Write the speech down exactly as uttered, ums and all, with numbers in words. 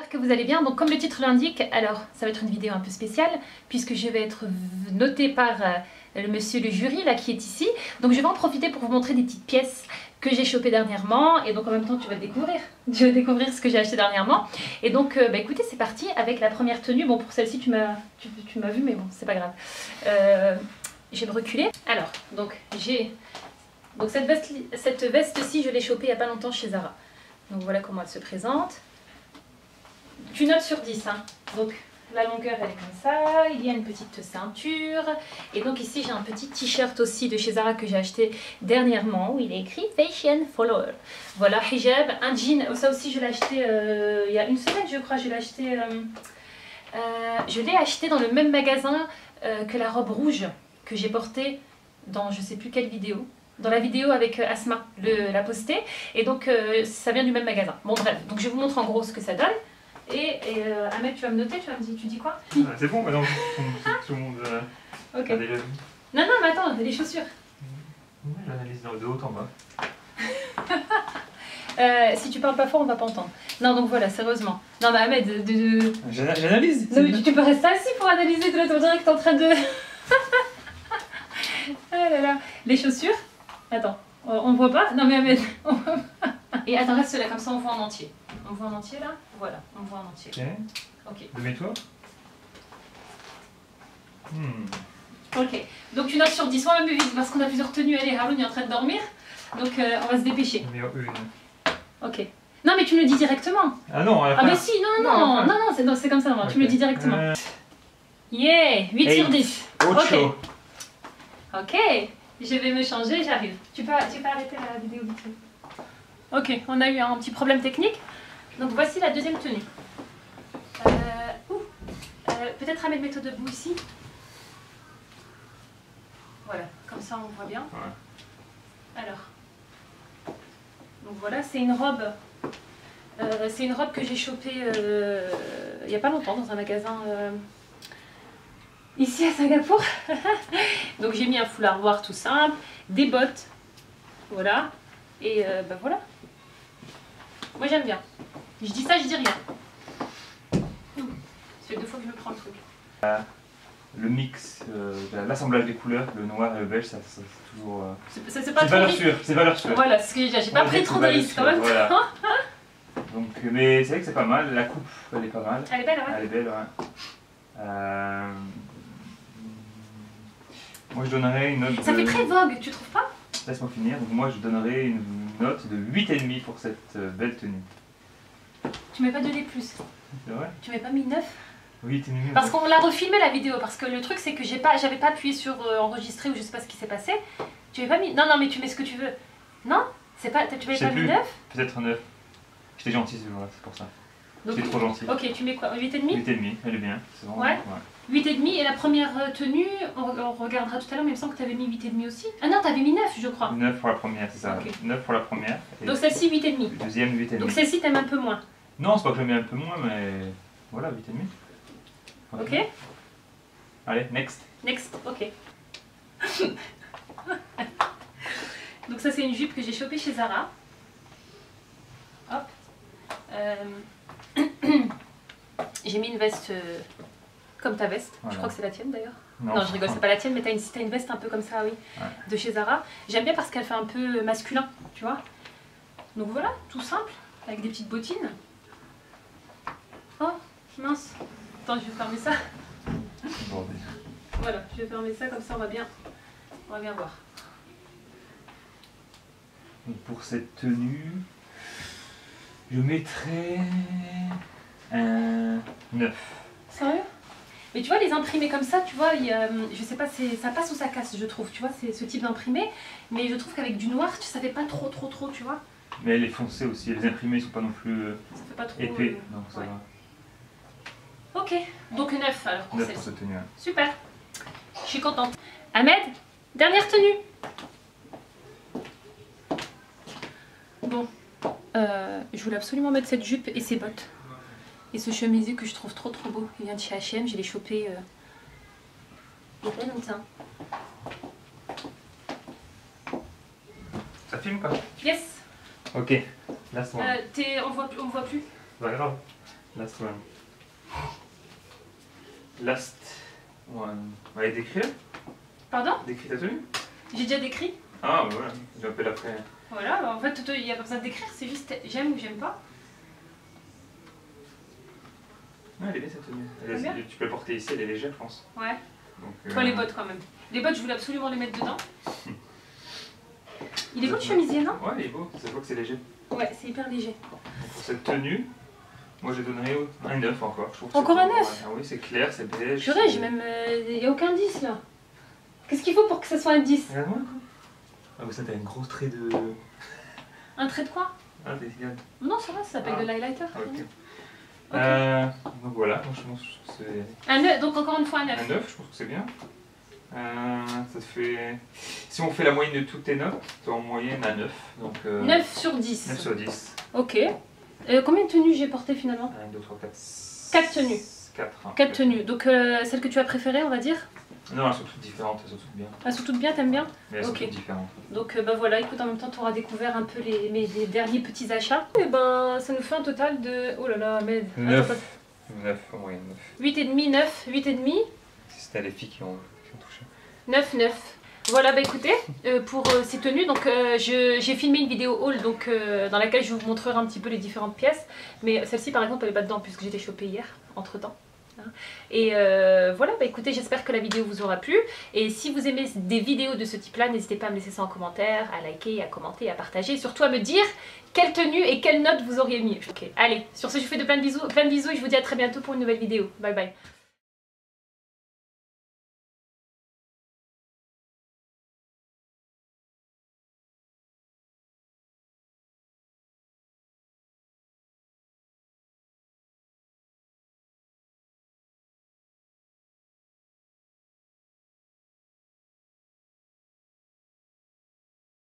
j'espère que vous allez bien. Donc comme le titre l'indique, alors ça va être une vidéo un peu spéciale puisque je vais être notée par euh, le monsieur le jury là qui est ici. Donc je vais en profiter pour vous montrer des petites pièces que j'ai chopées dernièrement et donc en même temps tu vas découvrir, tu vas découvrir ce que j'ai acheté dernièrement. Et donc euh, bah, écoutez, c'est parti avec la première tenue. Bon, pour celle-ci tu m'as tu, tu m'as vu, mais bon c'est pas grave. Euh, je vais me reculer. Alors donc j'ai donc cette veste cette veste-ci, je l'ai chopée il y a pas longtemps chez Zara. Donc voilà comment elle se présente. Tu notes sur dix, hein. Donc la longueur elle est comme ça, il y a une petite ceinture. Et donc ici j'ai un petit t-shirt aussi de chez Zara que j'ai acheté dernièrement où il est écrit Fashion Follower. Voilà, hijab, un jean, ça aussi je l'ai acheté euh, il y a une semaine je crois, je l'ai acheté, euh, euh, je l'ai acheté dans le même magasin euh, que la robe rouge que j'ai portée dans je sais plus quelle vidéo. Dans la vidéo avec Asma, le, la postée, et donc euh, ça vient du même magasin. Bon bref, donc je vous montre en gros ce que ça donne. Et, et euh, Ahmed, tu vas me noter, tu vas me dire, tu dis quoi? Ah, c'est bon, maintenant tout le monde euh, okay. a déjà vu. Non, non, mais attends, les chaussures. Ouais, j'analyse de haut en bas. euh, si tu parles pas fort, on va pas entendre. Non, donc voilà, sérieusement. Non, mais Ahmed, de... de... J'analyse. Non, mais tu, tu peux rester assis pour analyser, toi, on dirait que t'es en train de... Ah là là. Les chaussures. Attends, on voit pas? Non mais Ahmed, on voit pas. Et attends, reste là, comme ça on voit en entier. On voit en entier là? Voilà, on voit en entier. Ok. Ok. Demi-tour. Hmm. Ok. Donc tu notes sur dix, soit même vite, parce qu'on a plusieurs tenues. Allez, Haroun est en train de dormir. Donc euh, on va se dépêcher. Numéro une. Ok. Non mais tu me le dis directement. Ah non, à la Ah fin. mais si, non, non, non, non, non, non c'est comme ça, non, okay. Tu me le dis directement. Euh... Yeah, huit sur dix. Ok. Ok. Je vais me changer, j'arrive. Tu peux, tu peux arrêter la vidéo vite fait. Ok, on a eu un petit problème technique. Donc voici la deuxième tenue. Euh, euh, Peut-être Ahmed, mets-toi debout ici. Voilà, comme ça on voit bien. Ouais. Alors. Donc voilà, c'est une robe. Euh, c'est une robe que j'ai chopée euh, il n'y a pas longtemps dans un magasin... Euh, ici à Singapour. Donc j'ai mis un foulard noir tout simple, des bottes, voilà, et euh, bah voilà. Moi j'aime bien. Je dis ça, je dis rien. Ça fait deux fois que je me prends le truc. Euh, le mix, euh, l'assemblage des couleurs, le noir et le beige, ça, ça c'est toujours... Euh... C'est pas valeur sûre, c'est valeur sûre. Voilà, c'est ce que j'ai dit, j'ai pas pris trop de risques quand même. Voilà. Donc, mais c'est vrai que c'est pas mal, la coupe elle est pas mal. Elle est belle, ouais. Elle est belle, ouais. Euh... Moi je donnerais une note. Ça de... fait très vogue, tu trouves pas? Laisse-moi finir. Donc moi je donnerais une note de huit virgule cinq pour cette belle tenue. Tu mets pas de lait plus? C'est vrai? Tu mets pas mis neuf? huit virgule cinq. Parce qu'on l'a refilmé la vidéo, parce que le truc c'est que j'ai pas, j'avais pas appuyé sur euh, enregistrer ou je sais pas ce qui s'est passé. Tu mets pas mis. Non, non, mais tu mets ce que tu veux. Non? C'est pas. Tu mets pas mis neuf? Peut-être neuf. J'étais gentil ce jour-là, c'est pour ça. J'étais trop gentil. Ok, tu mets quoi? huit virgule cinq? huit virgule cinq, elle est bien. Bon, ouais. ouais. huit virgule cinq et la première tenue, on, on regardera tout à l'heure, mais il me semble que tu avais mis huit virgule cinq aussi. Ah non, tu avais mis neuf, je crois. neuf pour la première, c'est ça. Okay. neuf pour la première. Et donc celle-ci, huit virgule cinq. Deuxième, huit virgule cinq. Donc celle-ci, t'aimes un peu moins. Non, c'est pas que j'aime un peu moins, mais voilà, huit virgule cinq. Ok. Ok. Allez, next. Next, ok. Donc ça, c'est une jupe que j'ai chopée chez Zara. Hop. Euh... J'ai mis une veste euh, comme ta veste, voilà. Je crois que c'est la tienne d'ailleurs. Non, non, je rigole, c'est pas la tienne, mais t'as une, t'as une veste un peu comme ça, oui, ouais. De chez Zara. J'aime bien parce qu'elle fait un peu masculin, tu vois. Donc voilà, tout simple, avec des petites bottines. Oh, mince. Attends, je vais fermer ça. Bon, voilà, je vais fermer ça, comme ça on va bien, on va bien voir. Donc pour cette tenue, je mettrais... un neuf. Sérieux? Mais tu vois, les imprimés comme ça, tu vois, il y a, je sais pas, ça passe ou ça casse, je trouve, tu vois, c'est ce type d'imprimé. Mais je trouve qu'avec du noir, ça fait pas trop, trop, trop, tu vois. Mais elle est foncée aussi, les imprimés sont pas non plus ça fait pas trop, épais, euh, donc ça ouais. va. Ok, donc neuf alors pour neuf pour cette tenue. Super, je suis contente. Ahmed, dernière tenue. Bon, euh, je voulais absolument mettre cette jupe et ces bottes. Et ce chemisier que je trouve trop trop beau, il vient de chez H et M, je l'ai chopé euh... il y a pas longtemps. Ça filme pas? Yes. Ok, là c'est bon. Euh, on voit, on voit plus. Pas grave. Last one. Last one. Allez, décris là. Pardon? Décris ta tenue. J'ai déjà décrit. Ah, bah voilà, j'appelle après. Voilà, bah en fait, il n'y a pas besoin de décrire, c'est juste j'aime ou j'aime pas. Ah, elle est bien cette tenue. Elle est- Bien. tu peux la porter ici, elle est légère, je pense. Ouais. Donc, Toi, euh, les bottes quand même. Les bottes, je voulais absolument les mettre dedans. Il est beau le chemisier, non? Ouais, il est beau, ça voit que c'est léger. Ouais, c'est hyper léger. Donc, pour cette tenue, moi je donnerais un neuf encore. Je trouve que Encore c'est- un neuf? Ah oui, c'est clair, c'est beige. Purée, c'est- j'ai même. Il n'y a aucun dix là. Qu'est-ce qu'il faut pour que ça soit un dix? Regarde-moi quoi. Ah, mais ça, t'as un gros trait de. Un trait de quoi? Ah, t'es regarde. Non, ça va, ça s'appelle Ah. de l'highlighter. Ah, ok. Ok. Euh, donc voilà, franchement, je trouve que c'est. Un neuf, donc encore une fois un Un neuf. neuf, je trouve que c'est bien. Euh, ça te fait. Si on fait la moyenne de toutes tes notes, t'es en moyenne à neuf. Donc, euh, neuf sur dix. neuf sur dix. Ok. Euh, combien de tenues j'ai portées finalement? un, deux, trois, quatre. Quatre tenues. quatre. Quatre tenues. Donc euh, celle que tu as préférée, on va dire? Non, elles sont toutes différentes, elles sont toutes bien. Elles sont toutes bien, t'aimes bien? Mais elles Ok. sont toutes différentes. Donc euh, bah voilà, écoute, en même temps tu auras découvert un peu les, mes les derniers petits achats. Et ben ça nous fait un total de... Oh là là, mais... neuf. neuf en moyenne, neuf. huit virgule cinq, neuf, huit virgule cinq. Si c'était les filles qui ont, qui ont touché. neuf, neuf. Voilà, bah écoutez, euh, pour euh, ces tenues, donc euh, je- j'ai filmé une vidéo haul donc, euh, dans laquelle je vous montrerai un petit peu les différentes pièces. Mais celle-ci par exemple elle est pas dedans puisque j'étais chopée hier, entre temps. Et euh, voilà, bah écoutez, j'espère que la vidéo vous aura plu. Et si vous aimez des vidéos de ce type-là, n'hésitez pas à me laisser ça en commentaire, à liker, à commenter, à partager. Et surtout à me dire quelle tenue et quelle note vous auriez mis. Ok, allez, sur ce je vous fais de plein de bisous, plein de bisous et je vous dis à très bientôt pour une nouvelle vidéo. Bye bye.